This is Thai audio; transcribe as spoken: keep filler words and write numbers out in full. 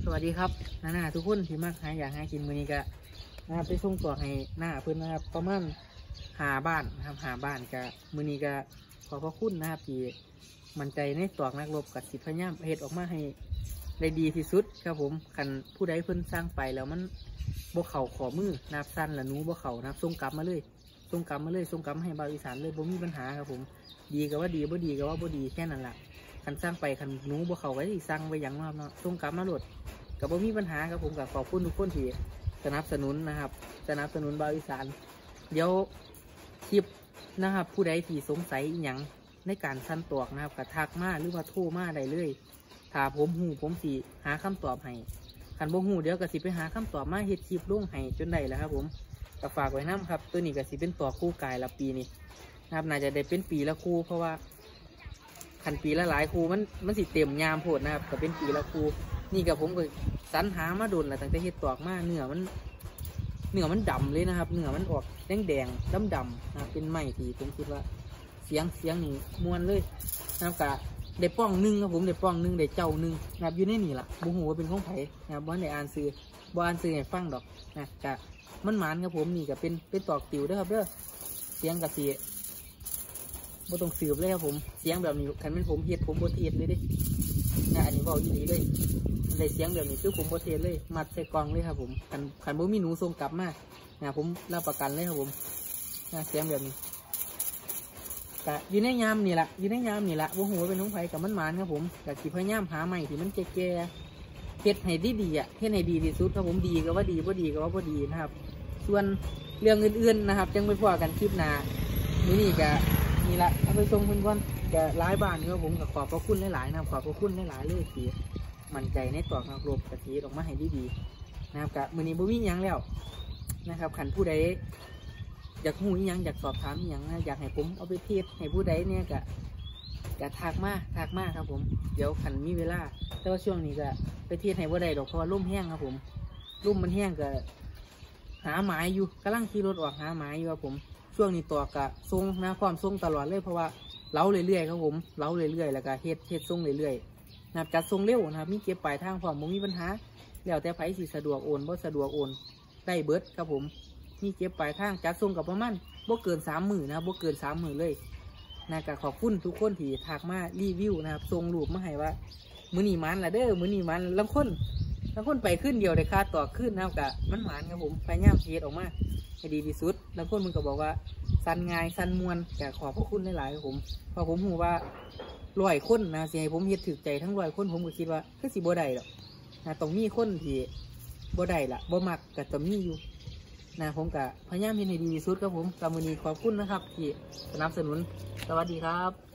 สวัสดีครับน้าหน้าทุกคนที่มากหาอยากหากินมื้อนี้ก็นะครับไปส่งตัวให้หน้าเพื่อนนะครับประมาณหาบ้านนะครับหาบ้านก็มื้อนี้ก็ขอพระคุณนะครับที่มั่นใจในตอกนักรบกับสิพยายามเฮ็ดออกมาให้ได้ดีที่สุดครับผมคันผู้ใดเพิ่นสร้างไปแล้วมันบ่เข่าขอมือนับสั้นละหนูบ่เข่านับส่งกลับมาเลยส่งกลับมาเลยส่งกลับให้บาวอีสานเลยบ่มีปัญหาครับผมดีก็ว่าดีบ่ดีก็ว่าบ่ดีแค่นั้นแหละคันสร้างไปคันหนูบ่เข่าไว้ที่สร้างไว้อย่างเนาะส่งกลับมาโหลดกับบ่มีปัญหาครับผมกับขอบคุณทุกคนที่สนับสนุนนะครับสนับสนุนบาวอีสานเดี๋ยวคลิปนะครับผู้ใดที่สงสัยอีหยังในการสั้นตอกนะครับกับทักมาหรือว่าโทรมาได้เลยถ้าผมหูผมสิหาคำตอบให้คันบ่หูเดี๋ยวก็สิไปหาคำตอบมาเฮ็ดคลิปลงให้จนได้แล้วครับผมก็ฝากไว้น้ำครับตัวนี้ก็สิเป็นตอกคู่กายละปีนี้นะครับน่าจะได้เป็นปีละคู่เพราะว่าคันปีละหลายคู่มันมันสิเต็มยามโพดนะครับก็เป็นปีละคู่นี่กับผมก็สรรหามาโดนแหละตั้งแต่เฮ็ดตอกมาเนื้อมันเนื้อมันดำเลยนะครับเนื้อมันออกแดงแดงดำดำนะครับเป็นไม้ที่ผมคิดว่าเสียงเสียงนี่มวนเลยนะครับกะได้ป้องหนึ่งครับผมได้ป้องหนึ่งได้เจ้าหนึ่งนะครับอยู่ในนี่แหละบูหูว่าเป็นของไผ่นะครับบ้านในอ่านซื้อบ้านซื้อให้ฟังดอกนะกะมันหมานครับผมนี่ก็เป็นเป็นตอกติวด้วยครับเด้อเสียงกะสีบ่ต้องสืบเลยครับผมเสียงแบบนี้คันเป็นผมเฮ็ดผมบ่เทศเลยดินะอันนี้บอกอีหลีเลยได้เสียงแบบนี้คือผมบ่เทศเลยมัดใส่กล่องเลยครับผมคันคันบ่มีหนูส่งกลับมานะผมรับประกันเลยครับผมนะเสียงแบบนี้กะอยู่ในยามนี่แหละอยู่ในยามนี่แหละบ่ฮู้ว่าเป็นของไผกับมันหมานครับผมกะสิพยายามหาใหม่ที่มันแก่ๆเฮ็ดให้ดีๆอ่ะเฮ็ดให้ดีที่สุดครับผมดีก็ว่าดีบ่ดีก็ว่าบ่ดีนะครับส่วนเรื่องอื่นๆนะครับจังไปพอกันคลิปหน้ามื้อนี้ก็นี่ละเอาไปส่งเพื่อนก่อนแกร้ายบ้านครับผมกับขอบพระคุณหลายๆนะครับขอบพระคุณหลายๆเลยที่มั่นใจในตอกนักรบกะทิออกมาให้ดีๆนะครับกับมือนี้บ่มียังแล้วนะครับขันผู้ใดอยากหูยังอยากสอบถามยังอยากให้ผมเอาไปเทศให้ผู้ใดเนี่ยกะกะทักมาทักมาครับผมเดี๋ยวขันมีเวลาแต่ว่าช่วงนี้ก็ไปเทศให้ผู้ใดดอกเพราะว่าร่มแห้งครับผมร่มมันแห้งก็หาหมายอยู่กำลังขี่รถออกหาหมายอยู่ครับผมช่วงนี้ตัวกะทรงนะความทรงตลอดเลยเพราะว่าเล้าเรื่อยๆครับผมเล้าเรื่อยๆแล้วก็เฮ็ดเฮ็ดทรงเรื่อยๆนะครับจัดทรงเร็วนะครับมีเก็บปลายทางพร้อมบ่มีปัญหาแล้วแต่ไผสิสะดวกโอนบ่สะดวกโอนได้เบิดครับผมมีเก็บปลายทางจัดทรงกับประมาณบ่เกินสามหมื่นนะครับบ่เกินสามหมื่นเลยนะก็ขอบคุณทุกคนที่ทักมารีวิวนะครับทรงรูปมาให้ว่ามื้อนี้มันละเด้อมื้อนี้มันลำคนลำคนไปขึ้นเดียวได้ค่าต่อขึ้นนะครับกะมันหมานครับผมพยายามเฮ็ดออกมาให้ดีที่สุดแล้วคนมึงก็บอกว่าสันง่ายสันมวนแต่ขอพระคุณหลายๆผมเพราะผมหูว่าร้อยคนนะสิให้ผมเฮ็ดถึกใจทั้งร้อยคนผมก็คิดว่าคือสิบ่ได้หรอกนะต้องมีคนที่บ่ได้ละบ่มักก็ต้องมีอยู่นะผมก็พยายามเฮ็ดให้ดีที่สุดครับผมกับมื้อนี้ขอบคุณนะครับที่สนับสนุนสวัสดีครับ